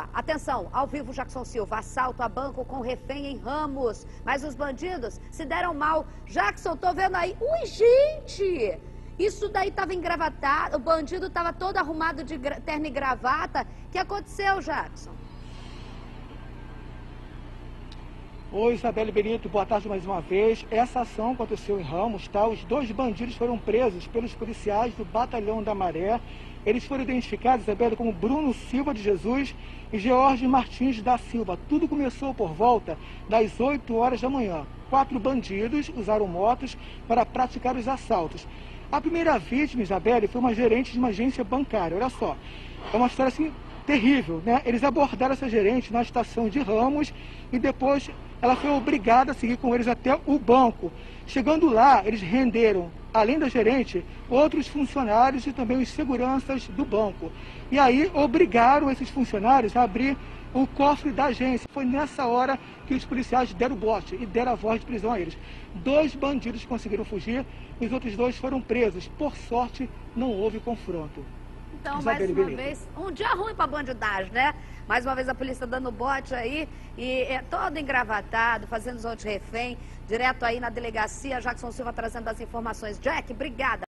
Atenção, ao vivo Jackson Silva, assalto a banco com refém em Ramos, mas os bandidos se deram mal. Jackson, tô vendo aí, ui gente, isso daí estava engravatado, o bandido estava todo arrumado de terno e gravata. O que aconteceu, Jackson? Oi, Isabelle Benito, boa tarde mais uma vez. Essa ação aconteceu em Ramos, tá? Os dois bandidos foram presos pelos policiais do Batalhão da Maré. Eles foram identificados, Isabelle, como Bruno Silva de Jesus e George Martins da Silva. Tudo começou por volta das 8 horas da manhã. 4 bandidos usaram motos para praticar os assaltos. A primeira vítima, Isabelle, foi uma gerente de uma agência bancária. Olha só, é uma história assim terrível, né? Eles abordaram essa gerente na estação de Ramos e depois ela foi obrigada a seguir com eles até o banco. Chegando lá, eles renderam, além da gerente, outros funcionários e também os seguranças do banco. E aí obrigaram esses funcionários a abrir o cofre da agência. Foi nessa hora que os policiais deram o bote e deram a voz de prisão a eles. 2 bandidos conseguiram fugir, os outros 2 foram presos. Por sorte, não houve confronto. Então, mais uma vez, um dia ruim para bandidagem, né? Mais uma vez a polícia dando bote aí e todo engravatado, fazendo os outros refém, direto aí na delegacia. Jackson Silva trazendo as informações. Jack, obrigada.